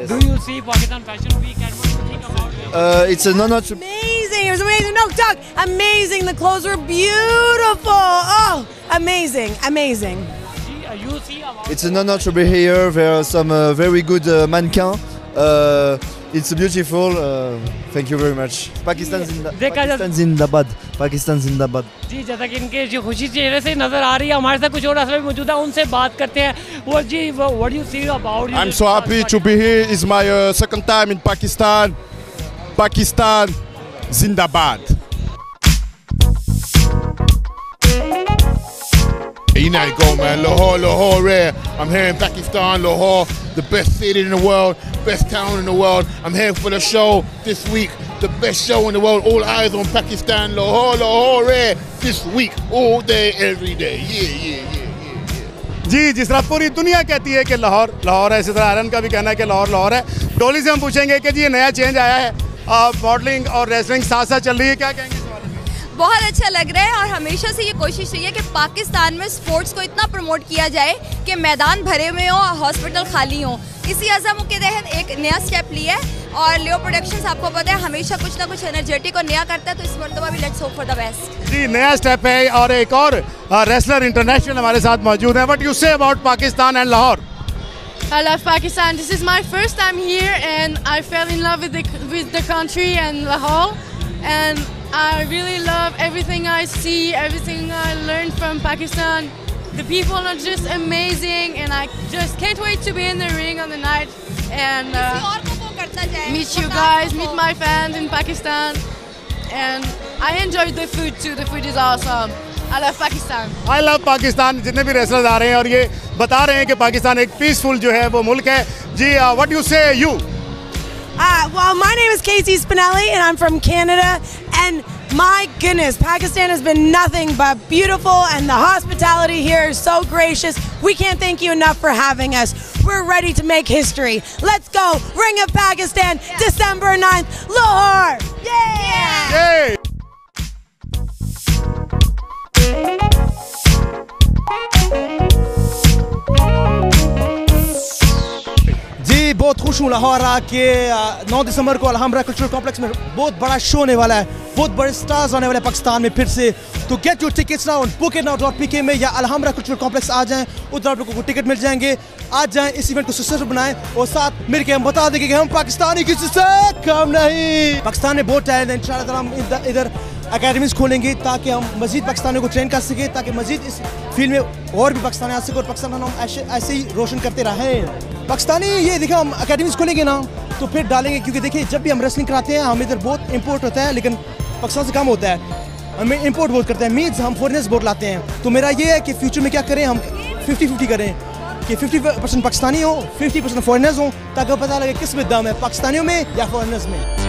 Yes. Do you see Pakistan Fashion Week and what do you think about it? It's an honor to. Amazing! It was amazing. No, Doug, amazing. The clothes were beautiful. Oh, amazing, amazing. You see about It's an honor to be here. There are some very good mannequins. It's beautiful. Thank you very much. Pakistan Zindabad. Pakistan Zindabad. जी जैसा कि इनके जो खुशी चेहरे से नजर आ रही है, हमारे साथ कुछ और असल में मौजूद है, उनसे बात करते हैं। वो जी what do you see about it? I'm so happy to be here. It's my second time in Pakistan. Pakistan Zindabad. You know you go, man. Lahore, Lahore, rare. I'm here in Pakistan, Lahore, the best city in the world, best town in the world. I'm here for the show this week, the best show in the world. All eyes on Pakistan, Lahore, Lahore, rare. This week, all day, every day. Yeah. जी जिस तरह पूरी दुनिया कहती है कि लाहौर लाहौर है, इसी तरह आयरन का भी कहना है कि लाहौर लाहौर है। डोली से हम पूछेंगे कि जी ये नया चेंज आया है, मॉडलिंग और रेसलिंग साथ साथ चल रही है, क्या कहेंगे? बहुत अच्छा लग रहा है और हमेशा से ये कोशिश रही है कि पाकिस्तान में स्पोर्ट्स को इतना प्रमोट किया जाए कि मैदान भरे हुए हो और हॉस्पिटल खाली हो। इसी अज़म के तहत एक नया स्टेप लिया है और लियो प्रोडक्शंस आपको पता है हमेशा कुछ ना कुछ एनर्जेटिक और नया करता है, तो इस मरतबा भी let's hope for the best. जी नया स्टेप है और एक और रेसलर इंटरनेशनल हमारे साथ मौजूद है। What you say about Pakistan and Lahore? I love Pakistan. This is my first time here and I fell in love with the country and Lahore, and I really love everything I see, everything I learned from Pakistan. The people are just amazing and I just can't wait to be in the ring on the night and meet you guys, meet my fans in Pakistan, and I enjoyed the food too. The food is awesome. I love Pakistan. I love Pakistan. जितने भी wrestlers आ रहे हैं और ये बता रहे हैं कि पाकिस्तान एक पीसफुल जो है वो मुल्क है। जी what do you say you? Well, my name is Casey Spinelli and I'm from Canada, and my goodness, Pakistan has been nothing but beautiful and the hospitality here is so gracious. We can't thank you enough for having us. We're ready to make history. Let's go. Ring of Pakistan, December 9th, Lahore. Yeah! Yay! जी बहुत खुश हूँ लाहौर आके। 9 दिसंबर को अलहम्रा cultural complex में बहुत बड़ा show होने वाला है, बहुत बड़े स्टार्स आने वाले हैं पाकिस्तान में फिर से। तो get your tickets now bookitnow.pk में या अलहम्रा कल्चरल कॉम्प्लेक्स आ जाएं, उधर आप लोगों को टिकट मिल जाएंगे। आज जाएं, इस इवेंट को सक्सेसफुल बनाएं और साथ मिलकर हम बता देंगे कि हम पाकिस्तानी किसी से कम नहीं। पाकिस्तान में बहुत टैलेंट है, इंशाल्लाह हम इधर अकेडमीज खोलेंगे ताकि हम मजीद पाकिस्तानियों को ट्रेन कर सकें, ताकि मजीद इस फील्ड में और भी पाकिस्तानी आ सके और पाकिस्तान हम ऐसे ही रोशन करते रहें। पाकिस्तानी ये देखा हम अकेडमीज खोलेंगे ना तो फिर डालेंगे, क्योंकि देखिए जब भी हम रेसलिंग कराते हैं हम इधर बहुत इंपोर्ट होता है, लेकिन पाकिस्तान से कम होता है, हमें इंपोर्ट बहुत करते हैं, मीन्स हम फॉरेनर्स बहुत लाते हैं। तो मेरा ये है कि फ्यूचर में क्या करें, हम 50-50 करें कि 50% पाकिस्तानी हो, 50% फॉरेनर्स हो, ताकि पता लगे किस में दम है, पाकिस्तानियों में या फॉरेनर्स में।